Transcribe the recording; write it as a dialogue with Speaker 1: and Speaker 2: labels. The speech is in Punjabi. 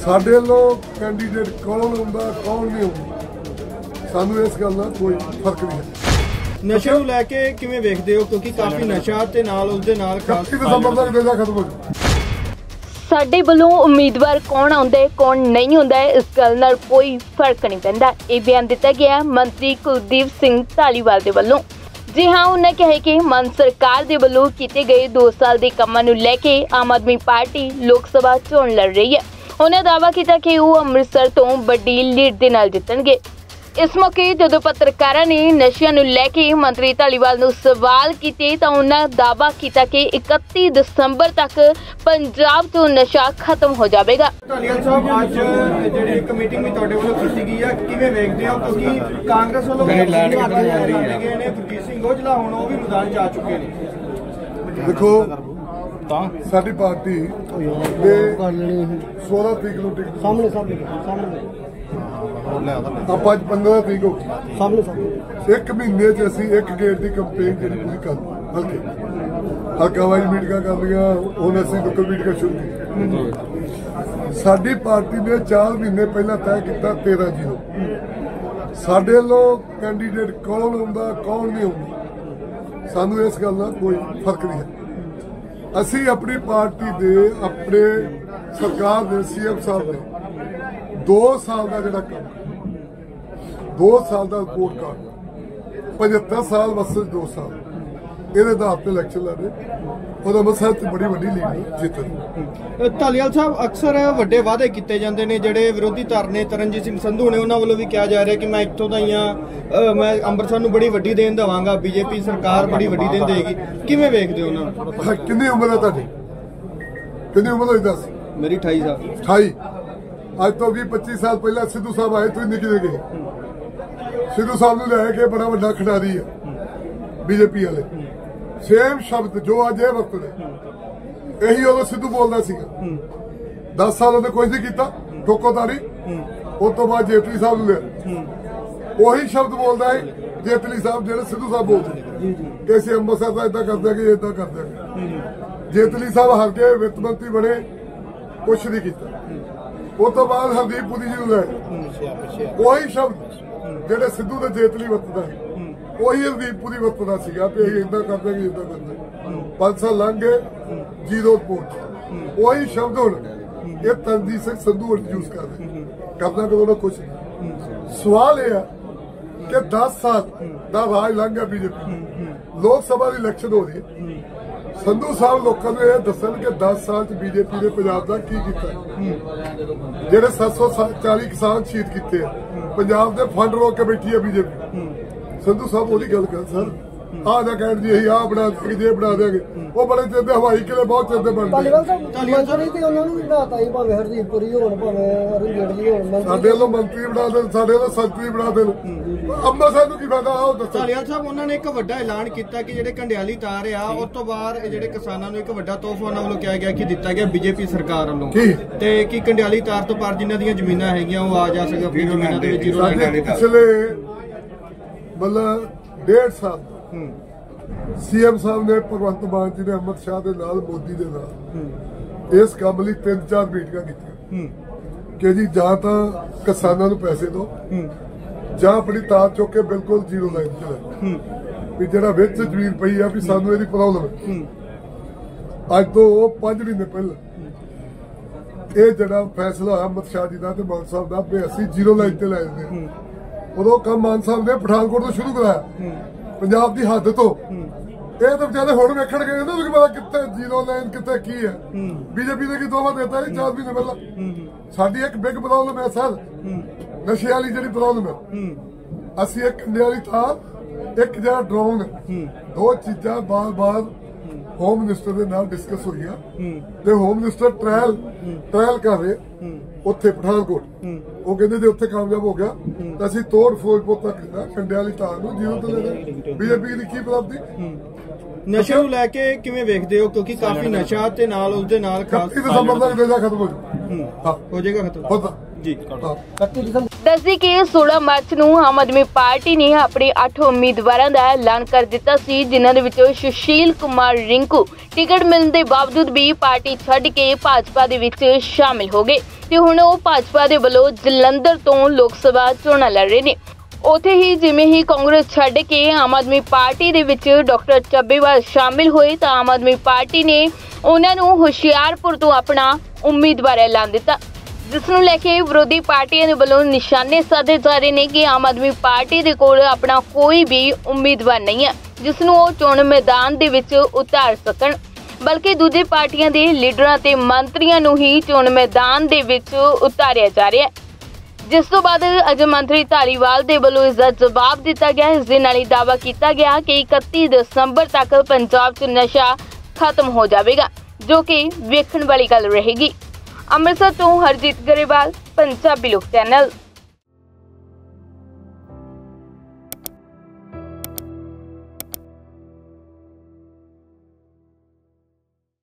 Speaker 1: ਸਾਡੇ ਵੱਲੋਂ ਕੈਂਡੀਡੇਟ ਕੌਣ ਹੁੰਦਾ ਕੌਣ ਨਹੀਂ ਹੁੰਦਾ ਸਾਨੂੰ ਇਸ ਗੱਲ ਨਾਲ ਕੋਈ ਫਰਕ ਨਹੀਂ ਹੈ।
Speaker 2: ਨਸ਼ੇ ਨੂੰ ਲੈ ਕੇ ਕਿਵੇਂ ਵੇਖਦੇ ਹੋ ਕਿਉਂਕਿ ਕਾਫੀ ਨਸ਼ਾ ਤੇ ਨਾਲ ਉਸ ਦੇ ਨਾਲ ਖਾਸ
Speaker 1: ਦਸੰਬਰ ਤੱਕ ਦੇਦਾ ਖਤਮ ਹੋ ਜਾਊ।
Speaker 3: ਸਾਡੇ ਵੱਲੋਂ ਉਮੀਦਵਾਰ ਕੌਣ ਆਉਂਦਾ ਹੈ ਕੌਣ ਨਹੀਂ ਹੁੰਦਾ ਹੈ ਇਸ ਗੱਲ ਨਾਲ ਕੋਈ ਫਰਕ ਨਹੀਂ ਪੈਂਦਾ। ਇਹ ਬਿਆਨ ਦਿੱਤਾ ਗਿਆ ਮੰਤਰੀ ਕੁਲਦੀਪ ਸਿੰਘ ਧਾਲੀਵਾਲ ਦੇ ਵੱਲੋਂ। जी हाँ, उन्होंने कहा कि मान सरकार के वलों किए गए 2 साल के कामों को लेके आम आदमी पार्टी लोक सभा चोण लड़ रही है। उन्होंने दावा किया कि वो अमृतसर तो बड़ी लीड के नाल जितणगे। इस मौके जो पत्रकारों ने नशियां नूं लैके मंत्री धालीवाल नूं सवाल किए तो उन्होंने दावा किया कि 31 दसंबर तक पंजाब तो नशा खत्म हो जाएगा।
Speaker 2: ਧਾਲੀਵਾਲ ਸਾਹਿਬ ਅੱਜ ਜਿਹੜੀ ਇੱਕ ਮੀਟਿੰਗ ਵੀ ਤੁਹਾਡੇ ਵੱਲੋਂ ਕੀਤੀ ਗਈ ਹੈ ਕਿਵੇਂ ਵੇਖਦੇ ਹੋ ਕਿਉਂਕਿ ਕਾਂਗਰਸ ਵੱਲੋਂ ਗਏ ਨੇ ਗੁਰਜੀਤ ਸਿੰਘ ਔਜਲਾ ਹੁਣ ਉਹ ਵੀ ਮੈਦਾਨ 'ਚ ਆ ਚੁੱਕੇ ਨੇ।
Speaker 1: ਦੇਖੋ ਸਾਡੀ ਪਾਰਟੀ ਦੇ 16 ਤਰੀਕ ਨੂੰ ਟਿਕਟ ਸਾਹਮਣੇ ਆਪਾਂ 15 ਤਰੀਕ ਹੋ ਗਈ ਸਾਹਮਣੇ ਇੱਕ ਮਹੀਨੇ 'ਚ ਅਸੀਂ ਇੱਕ ਗੇਟ ਦੀ ਕੰਪੇਨ ਜਿਹੜੀ ਪੂਰੀ ਕਰ ਹਲਕਾ ਵਾਈਜ਼ ਮੀਟਿੰਗਾਂ ਕਰ ਲਈਆਂ। ਹੁਣ ਅਸੀਂ ਲੋਕਲ ਮੀਟਿੰਗਾਂ ਸ਼ੁਰੂ ਕੀਤੀਆਂ। ਸਾਡੀ ਪਾਰਟੀ ਨੇ 4 ਮਹੀਨੇ ਪਹਿਲਾਂ ਤੈਅ ਕੀਤਾ 13 ਜੀਰੋ ਸਾਡੇ ਵੱਲੋਂ ਕੈਂਡੀਡੇਟ ਕੌਣ ਹੁੰਦਾ ਕੌਣ ਨਹੀਂ ਹੁੰਦਾ ਸਾਨੂੰ ਇਸ ਗੱਲ ਨਾਲ ਕੋਈ ਫਰਕ ਨਹੀਂ ਹੈ। ਅਸੀਂ ਆਪਣੀ ਪਾਰਟੀ ਦੇ ਆਪਣੇ ਸਰਕਾਰ ਦੇ ਸੀਐਮ ਸਾਹਿਬ ਨੇ 2 ਸਾਲ ਦਾ ਜਿਹੜਾ ਕੰਮ 2 ਸਾਲ ਦਾ ਰਿਪੋਰਟ ਕਾਰਡ 75 ਸਾਲ ਵਸਲ 2 ਸਾਲ ਇਹਦੇ ਆਧਾਰ ਤੇ ਇਲੈਕਸ਼ਨ ਲੜੇ ਉਹਦਾ ਮਸਲਾ ਤੇ ਬੜੀ ਵੱਡੀ ਲੀਡ ਜਿੱਤ ਰਹੀ।
Speaker 2: ਧਾਲੀਵਾਲ ਸਾਹਿਬ ਅਕਸਰ ਵੱਡੇ ਵਾਅਦੇ ਕੀਤੇ ਜਾਂਦੇ ਨੇ ਜਿਹੜੇ ਵਿਰੋਧੀ ਧਿਰ ਨੇ ਤਰਨਜੀਤ ਸਿੰਘ ਸੰਧੂ ਨੇ ਉਹਨਾਂ ਵੱਲੋਂ ਵੀ ਕਿਹਾ ਜਾ ਰਿਹਾ ਕਿ ਮੈਂ ਇੱਥੋਂ ਦਾ ਹੀ ਹਾਂ ਮੈਂ ਅੰਮ੍ਰਿਤਸਰ ਨੂੰ ਬੜੀ ਵੱਡੀ ਦੇਣ ਦੇਵਾਂਗਾ ਬੀਜੇਪੀ ਸਰਕਾਰ ਬੜੀ ਵੱਡੀ ਦੇਣ ਦੇਗੀ ਕਿਵੇਂ ਵੇਖਦੇ ਹੋ ਉਹਨਾਂ ਨੂੰ?
Speaker 1: ਕਿੰਨੀ ਉਮਰ ਹੈ ਤੁਹਾਡੀ ਕਿੰਨੀ ਉਮਰ ਹੋਈ ਦੱਸ?
Speaker 2: ਮੇਰੀ 28 ਸਾਲ
Speaker 1: 28 ਅੱਜ ਤੋਂ 20-25 ਸਾਲ ਪਹਿਲਾਂ ਸਿੱਧੂ ਸਾਹਿਬ ਆਏ ਤੁਸੀਂ ਨਿਕਲੇ ਗਏ। ਸਿੱਧੂ ਸਾਹਿਬ ਨੂੰ ਲੈ ਕੇ ਬੜਾ ਵੱਡਾ ਖਿਡਾਰੀ ਹੈ ਬੀਜੇਪੀ ਵਾਲੇ ਸੇਮ ਸ਼ਬਦ ਜੋ ਅੱਜ ਇਹ ਵਰਤਦੇ ਇਹੀ ਉਦੋਂ ਸਿੱਧੂ ਬੋਲਦਾ ਸੀਗਾ। 10 ਸਾਲ ਉਹਨੇ ਕੁਝ ਨਹੀਂ ਕੀਤਾ ਠੋਕੋਦਾਰੀ ਉਸ ਤੋਂ ਬਾਅਦ ਜੇਤਲੀ ਸਾਹਿਬ ਨੂੰ ਲਿਆ ਉਹੀ ਸ਼ਬਦ ਬੋਲਦਾ ਹੈ ਜੇਤਲੀ ਸਾਹਿਬ ਜਿਹੜੇ ਸਿੱਧੂ ਸਾਹਿਬ ਬੋਲਦੇ ਕਿ ਅਸੀਂ ਅੰਮ੍ਰਿਤਸਰ ਦਾ ਏਦਾਂ ਕਰਦੇ ਕਿ ਏਦਾਂ ਕਰਦੇ। ਜੇਤਲੀ ਸਾਹਿਬ ਹਰ ਕੇ ਵਿੱਤ ਮੰਤਰੀ ਬਣੇ ਕੁਛ ਨਹੀਂ ਕੀਤਾ। ਉਸ ਤੋਂ ਬਾਅਦ ਹਰਦੀਪ ਪੁਰੀ ਜੀ ਨੂੰ ਲੈ ਉਹੀ ਸ਼ਬਦ ਜਿਹੜੇ ਸਿੱਧੂ ਦੇ ਜੇਤਲੀ ਵਰਤਦਾ ਹੈ ਉਹੀ ਹਰਦੀਪ ਪੁਰੀ ਵਰਤਦਾ ਸੀਗਾ ਕਿ ਅਸੀਂ ਏਦਾਂ ਕਰਦੇ ਕਿ ਏਦਾਂ ਕਰਦੇ। 5 ਸਾਲ ਲੰਘ ਗਏ ਜ਼ੀਰੋ ਰਿਪੋਰਟ ਉਹੀ ਸ਼ਬਦ ਹੁਣ ਇਹ ਤਰਨਜੀਤ ਸਿੰਘ ਸੰਧੂ ਹੁਣ ਯੂਜ਼ ਕਰਦੇ ਕਰਨਾ ਕਦੋਂ ਨਾ ਕੁਛ ਨਹੀਂ। ਸਵਾਲ ਇਹ ਹੈ ਕਿ 10 ਸਾਲ ਦਾ ਰਾਜ ਲੰਘ ਗਿਆ ਬੀਜੇਪੀ ਲੋਕ ਸਭਾ ਦੀ ਇਲੈਕਸ਼ਨ ਹੋ ਰਹੀ ਹੈ। ਸੰਧੂ ਸਾਹਿਬ ਲੋਕਾਂ ਨੂੰ ਇਹ ਦੱਸਣ ਕਿ 10 ਸਾਲ 'ਚ ਬੀਜੇਪੀ ਨੇ ਪੰਜਾਬ ਦਾ ਕੀ ਕੀਤਾ। ਜਿਹੜੇ 740 ਕਿਸਾਨ ਸ਼ਹੀਦ ਕੀਤੇ ਪੰਜਾਬ ਦੇ ਫੰਡ ਰੋਕ ਕੇ ਬੈਠੀ ਹੈ ਬੀਜੇਪੀ। ਸੰਧੂ ਸਾਹਿਬ ਉਹਦੀ ਗੱਲ ਕਰ ਸਰ ਆਹ ਨਾ ਕਹਿਣ ਜੀ ਅਸੀਂ ਆਹ ਬਣਾ ਦੇਗੇ ਜੇ ਬਣਾ ਦੇਗੇ ਉਹ ਬੜੇ ਚਿਰ ਦੇ ਹਵਾਈ ਕਿਲੇ ਬਹੁਤ ਚਿਰ ਦੇ ਬਣਦੇ। ਸਾਡੇ ਵੱਲੋਂ ਮੰਤਰੀ ਬਣਾ ਦੇਣ ਸਾਡੇ ਵੱਲੋਂ ਸੰਤਰੀ ਬਣਾ ਦੇਣ ਅੰਮ੍ਰਿਤਸਰ ਨੂੰ ਕੀ ਫਾਇਦਾ ਉਹ ਦੱਸੋ।
Speaker 2: ਧਾਲੀਵਾਲ ਸਾਹਿਬ ਉਹਨਾਂ ਨੇ ਇੱਕ ਵੱਡਾ ਐਲਾਨ ਕੀਤਾ ਕਿ ਜਿਹੜੇ ਕੰਡਿਆਲੀ ਤਾਰ ਆ ਉਸ ਤੋਂ ਬਾਅਦ ਜਿਹੜੇ ਕਿਸਾਨਾਂ ਨੂੰ ਇੱਕ ਵੱਡਾ ਤੋਹਫਾ ਉਹਨਾਂ ਵੱਲੋਂ ਕਿਹਾ ਗਿਆ ਕਿ ਦਿੱਤਾ ਗਿਆ ਬੀਜੇਪੀ ਸਰਕਾਰ ਵੱਲੋਂ ਤੇ ਕੀ ਕੰਡਿਆਲੀ ਤਾਰ ਤੋਂ ਪਾਰ ਜਿਨ੍ਹਾਂ ਦੀਆਂ ਜ਼ਮੀਨਾਂ ਹੈਗੀਆਂ ਉਹ ਆ ਜਾ ਸਕਣ ਆਪਣੀ ਜ਼ਮੀਨਾਂ ਦੇ ਵਿੱਚ।
Speaker 1: ਪਿਛਲੇ ਮਤਲਬ 1.5 ਸਾਲ ਸੀਐਮ ਸਾਹਿਬ ਨੇ ਭਗਵੰਤ ਮਾਨ ਜੀ ਨੇ ਅਮਿਤ ਸ਼ਾਹ ਦੇ ਨਾਲ ਮੋਦੀ ਦੇ ਨਾਲ ਇਸ ਕੰਮ ਲਈ 3-4 ਮੀਟਿੰਗਾਂ ਕੀਤੀਆਂ ਕਿ ਜੀ ਜਾਂ ਤਾਂ ਕਿਸਾਨਾਂ ਨੂੰ ਪੈਸੇ ਦਿਓ ਜਾਂ ਆਪਣੀ ਤਾਰ ਚੁੱਕ ਕੇ ਬਿਲਕੁਲ ਜ਼ੀਰੋ ਲਾਈਨ ਚਲਾਓ ਵੀ ਜਿਹੜਾ ਵਿੱਚ ਜ਼ਮੀਨ ਪਈ ਆ ਵੀ ਸਾਨੂੰ ਇਹਦੀ ਪ੍ਰੋਬਲਮ ਹੈ। ਅੱਜ ਤੋਂ 5 ਮਹੀਨੇ ਪਹਿਲਾਂ ਇਹ ਜਿਹੜਾ ਫੈਸਲਾ ਹੋਇਆ ਅਮਿਤ ਸ਼ਾਹ ਜੀ ਦਾ ਤੇ ਮਾਨ ਸਾਹਿਬ ਦਾ ਵੀ ਅਸੀਂ ਜ਼ੀਰੋ ਲਾਈਨ ਤੇ ਲੈ ਜਾਂਦੇ ਉਦੋਂ ਕੰਮ ਮਾਨ ਸਾਹਿਬ ਨੇ ਪਠਾਨਕੋਟ ਤੋਂ ਸ਼ੁਰੂ ਕਰਾਇਆ ਪੰਜਾਬ ਦੀ ਹੱਦ ਤੋਂ। ਇਹ ਤਾਂ ਵਿਚਾਰੇ ਹੁਣ ਵੇਖਣ ਗਏ ਨਾ ਕਿ ਪਤਾ ਕਿੱਥੇ ਜ਼ੀਰੋ ਲਾਈਨ ਕਿੱਥੇ ਕੀ ਹੈ। ਬੀਜੇਪੀ ਨੇ ਕੀ ਦੋਵਾ ਦਿੱਤਾ 4 ਮਹੀਨੇ ਪਹਿਲਾਂ। ਸਾਡੀ ਇੱਕ ਬਿਗ ਪ੍ਰੋਬਲਮ ਹੈ ਸਰ ਨਸ਼ੇ ਵਾਲੀ ਜਿਹੜੀ ਪ੍ਰੋਬਲਮ ਹੈ। ਅਸੀਂ ਇੱਕ ਕੰਡੇ ਵਾਲੀ ਥਾਂ ਇੱਕ ਜਿਹੜਾ ਡਰੋਨ 2 ਚੀਜ਼ਾਂ ਬਾਰ-ਬਾਰ ਹੋਮ ਮਿਨਿਸਟਰ ਦੇ ਨਾਲ ਡਿਸਕਸ ਹੋਈਆਂ ਤੇ ਹੋਮ ਮਿਨਿਸਟਰ ਟ੍ਰਾਇਲ ਕਰ ਰਹੇ ਉੱਥੇ ਪਠਾਨਕੋਟ। ਉਹ ਕਹਿੰਦੇ ਜੇ ਉੱਥੇ ਕਾਮਯਾਬ ਹੋ ਗਿਆ ਤਾਂ ਅਸੀਂ ਤੋੜ ਫਿਰੋਜ਼ਪੁਰ ਤੱਕ ਕੰਡੇ ਵਾਲੀ ਤਾਰ ਨੂੰ ਜ਼ੀਰੋ ਤੇ ਲੈ ਜਾਵਾਂਗੇ। ਬੀਜੇਪੀ ਦੀ ਕੀ ਪ੍ਰਾਪਤੀ?
Speaker 2: ਨਸ਼ੇ ਨੂੰ ਲੈ ਕੇ ਕਿਵੇਂ ਵੇਖਦੇ ਹੋ ਕਿਉਂਕਿ ਕਾਫੀ ਨਸ਼ਾ ਤੇ ਨਾਲ ਉਸ ਦੇ ਨਾਲ ਖਾਸ
Speaker 1: 31 ਦਸੰਬਰ ਤੱਕ ਦੇਦਾ ਖਤਮ ਹੋ ਜਾਊ।
Speaker 2: ਹੋ ਜਾਏਗਾ ਖਤਮ
Speaker 1: ਹੋਦਾ
Speaker 2: ਜੀ
Speaker 1: 31 ਦਸੰਬਰ
Speaker 3: ਦੱਸਦੀ ਕਿ 16 ਮਾਰਚ ਨੂੰ ਆਮ ਆਦਮੀ ਪਾਰਟੀ ਨੇ ਆਪਣੇ 8 ਉਮੀਦਵਾਰਾਂ ਦਾ ਐਲਾਨ ਕਰ ਦਿੱਤਾ ਸੀ, ਜਿਨ੍ਹਾਂ ਦੇ ਵਿੱਚੋਂ ਸੁਸ਼ੀਲ ਕੁਮਾਰ ਰਿੰਕੂ ਟਿਕਟ ਮਿਲਣ ਦੇ ਬਾਵਜੂਦ ਵੀ ਪਾਰਟੀ ਛੱਡ ਕੇ ਭਾਜਪਾ ਦੇ ਵਿੱਚ ਸ਼ਾਮਿਲ ਹੋ ਗਏ ਤੇ ਹੁਣ ਉਹ ਭਾਜਪਾ ਦੇ ਵੱਲੋਂ ਜਲੰਧਰ ਤੋਂ ਲੋਕ ਸਭਾ ਚੋਣਾਂ ਲੜ ਰਹੇ ਨੇ। ਉੱਥੇ ਹੀ ਜਿਵੇਂ ਹੀ ਕਾਂਗਰਸ ਛੱਡ ਕੇ ਆਮ ਆਦਮੀ ਪਾਰਟੀ ਦੇ ਵਿੱਚ ਡਾਕਟਰ ਚੱਬੇਵਾਲ ਸ਼ਾਮਿਲ ਹੋਏ ਤਾਂ ਆਮ ਆਦਮੀ ਪਾਰਟੀ ਨੇ ਉਹਨਾਂ ਨੂੰ ਹੁਸ਼ਿਆਰਪੁਰ ਤੋਂ ਆਪਣਾ ਉਮੀਦਵਾਰ ਐਲਾਨ ਦਿੱਤਾ, ਜਿਸ ਨੂੰ ਲੈ ਕੇ ਵਿਰੋਧੀ ਪਾਰਟੀਆਂ ਦੇ ਵੱਲੋਂ ਨਿਸ਼ਾਨੇ ਸਾਧੇ ਜਾ ਰਹੇ ਨੇ ਕਿ ਆਮ ਆਦਮੀ ਪਾਰਟੀ ਦੇ ਕੋਲ ਆਪਣਾ ਕੋਈ ਵੀ ਉਮੀਦਵਾਰ ਨਹੀਂ ਹੈ ਜਿਸ ਨੂੰ ਉਹ ਚੋਣ ਮੈਦਾਨ ਦੇ ਵਿੱਚ ਉਤਾਰ ਸਕਣ, ਬਲਕਿ ਦੂਜੇ ਪਾਰਟੀਆਂ ਦੇ ਲੀਡਰਾਂ ਤੇ ਮੰਤਰੀਆਂ ਨੂੰ ਹੀ ਚੋਣ ਮੈਦਾਨ ਦੇ ਵਿੱਚ ਉਤਾਰਿਆ ਜਾ ਰਿਹਾ ਹੈ। ਜਿਸ ਤੋਂ ਬਾਅਦ ਅੱਜ ਮੰਤਰੀ ਧਾਲੀਵਾਲ ਦੇ ਵੱਲੋਂ ਇਸ ਦਾ ਜਵਾਬ ਦਿੱਤਾ ਗਿਆ। ਇਸ ਦੇ ਨਾਲ ਹੀ ਦਾਅਵਾ ਕੀਤਾ ਗਿਆ ਕਿ 31 ਦਸੰਬਰ ਤੱਕ ਪੰਜਾਬ 'ਚ ਨਸ਼ਾ ਖਤਮ ਹੋ ਜਾਵੇਗਾ, ਜੋ ਕਿ ਵੇਖਣ ਵਾਲੀ ਗੱਲ ਰਹੇਗੀ। ਅੰਮ੍ਰਿਤਸਰ ਤੋਂ ਹਰਜੀਤ ਗਰੇਵਾਲ, ਪੰਜਾਬੀ ਲੋਕ ਚੈਨਲ।